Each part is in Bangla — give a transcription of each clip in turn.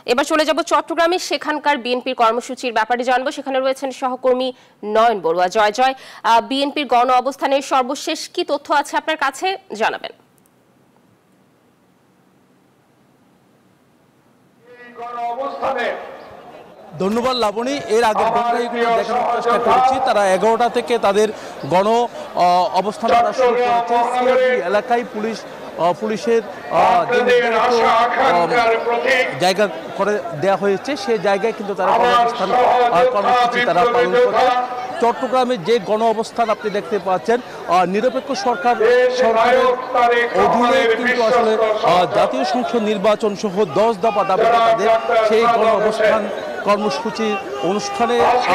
এবার চলে যাব চট্টগ্রামে, সেখানকার বিএনপির কর্মসূচির ব্যাপারে জানবো। সেখানে রয়েছেন সহকর্মী নয়ন বড়ুয়া। জয় জয়, বিএনপির গণ অবস্থানের সর্বশেষ কি তথ্য আছে আপনার কাছে, জানাবেন। ধন্যবাদ লাবণী। এর আগের ঘটনাগুলো দেখানোর চেষ্টা করেছি। তারা 11টা থেকে তাদের গণ অবস্থান করা শুরু করেছে। সিআরপি এলাকায় পুলিশের জায়গা করে দেওয়া হয়েছে, সেই জায়গায় কিন্তু তারা গণঅবস্থান কর্মসূচি তারা পালন করছে। চট্টগ্রামে যে গণ অবস্থান আপনি দেখতে পাচ্ছেন, নিরপেক্ষ সরকারের অধীনে কিন্তু আসলে জাতীয় সংসদ নির্বাচন সহ 10 দফা দাবিতে তাদের সেই গণ অবস্থান কর্মসূচি অনুষ্ঠানে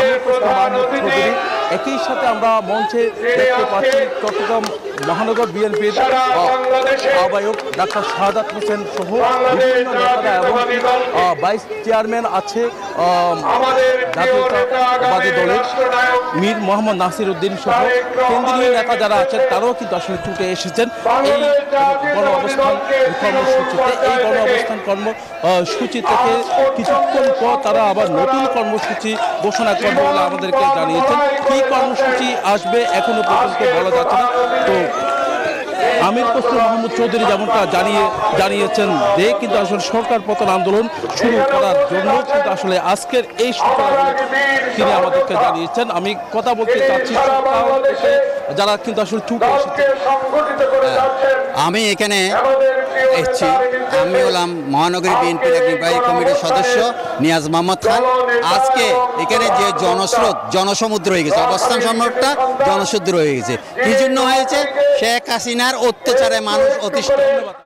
একই সাথে আমরা মঞ্চে দেখতে পাচ্ছি চট্টগ্রাম মহানগর বিএনপির আহ্বায়ক ডাক্তার শাহাদাত হোসেন সহ বিভিন্ন নেতারা এবং ভাইস চেয়ারম্যান আছে জাতীয়তাবাদী দলের মীর মোহাম্মদ নাসির উদ্দিন সহ কেন্দ্রীয় নেতা যারা আছেন তারাও কিন্তু আসলে ছুটে এসেছেন এই গণ অবস্থান কর্মসূচিতে। এই গণ অবস্থান কর্মসূচি থেকে কিছুক্ষণ পর তারা আবার নতুন কর্মসূচি ঘোষণা করবে বলে আমাদেরকে জানিয়েছেন। কি কর্মসূচি আসবে এখনো পর্যন্ত বলা যাচ্ছে না। তো আমির খসরু মাহমুদ চৌধুরী যেমনটা জানিয়েছেন যে কিন্তু আসলে সরকার পতন আন্দোলন শুরু করার জন্য কিন্তু আসলে আজকের এই সূচনা তিনি আমাদেরকে জানিয়েছেন। আমি কথা বলতে চাচ্ছি যারা কিন্তু আসলে ছুটে এসেছে। আমি এখানে এসেছি, আমি হলাম মহানগরী বিএনপির এক নির্বাহী কমিটির সদস্য নিয়াজ মোহাম্মদ খান। আজকে এখানে যে জনসমুদ্র হয়ে গেছে, অবস্থান সমুদ্রটা জনসমুদ্র হয়ে গেছে। কি জন্য হয়েছে? শেখ হাসিনার অত্যাচারে মানুষ অতিষ্ঠ।